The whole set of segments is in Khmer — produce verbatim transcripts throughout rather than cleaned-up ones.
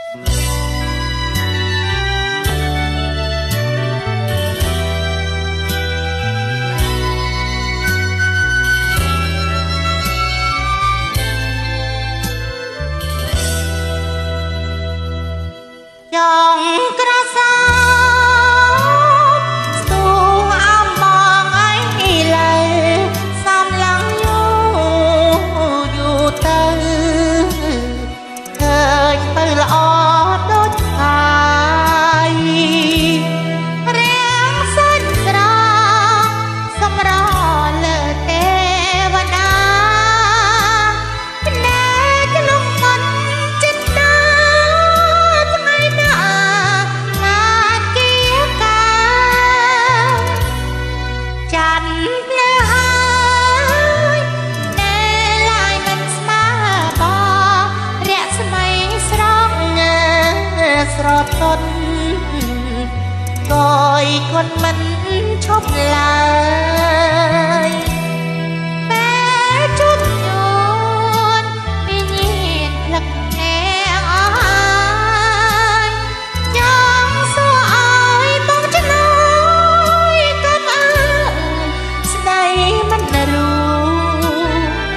ស្រទន់កយគាត់មិនឈប់ឡើយពេលជួបញូនពីញៀនផ្លឹកแห้ងអស់ហើយចង់សួរឲ្យបងឆ្លើយកុំអើយស្ដីមិនรู้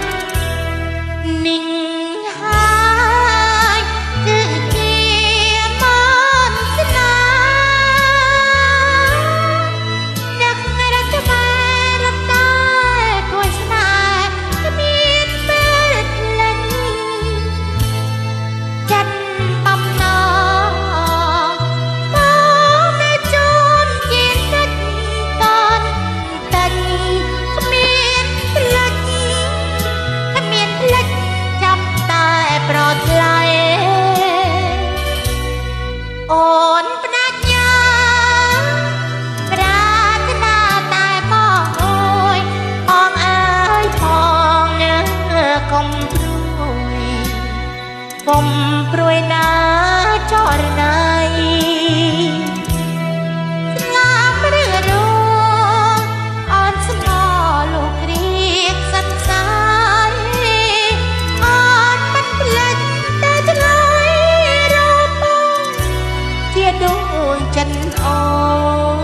นิ่งអូនផ្ដាច់ញ៉ាប្រាថ្នាតែបងអើយបងអើយផងកុំព្រួយកុំព្រួយណាចរណៃស្លាប់ឬរស់អូនស្មោលោករៀកសិនសាយអូនមិនភ្លេចតែឆ្លើយរបងជាដួងចិត្តអូន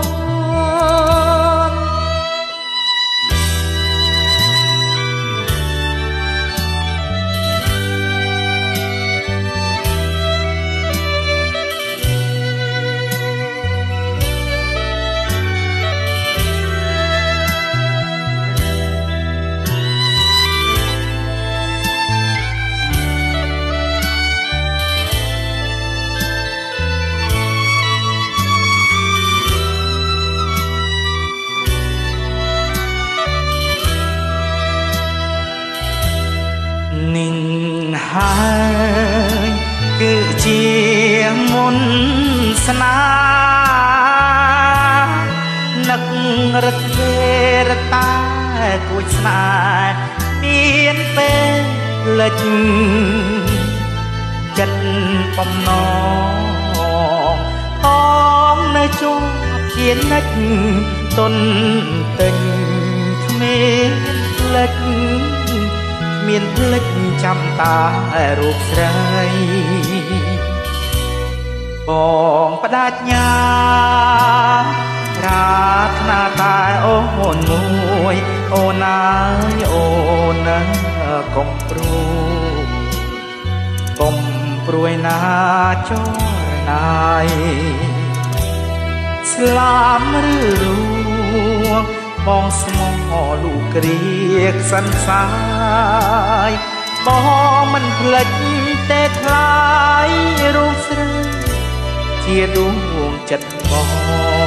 นิ่งหายគឺជាមន្តស្នេហ៍នឹករត់ទេរតាគួចស្នេហ៍មានពេលលិចចិត្តបំណងអងនៅជួបជានិច្ចទុនទិញគ្មានលិចមានភ្លេចចាំតារូបស្រីបងផ្ដាច់ញ៉ាប្រាថ្នាតែអូនមួយអូនអើយអូនណាកុំព្រួយកុំព្រួយណាចរណៃស្លាប់ឬរស់បងស្មោះលោកគ្រៀកសន្សាយបងមិនភ្លេចទេថ្លៃរូបស្រីជាដួងចិត្តបង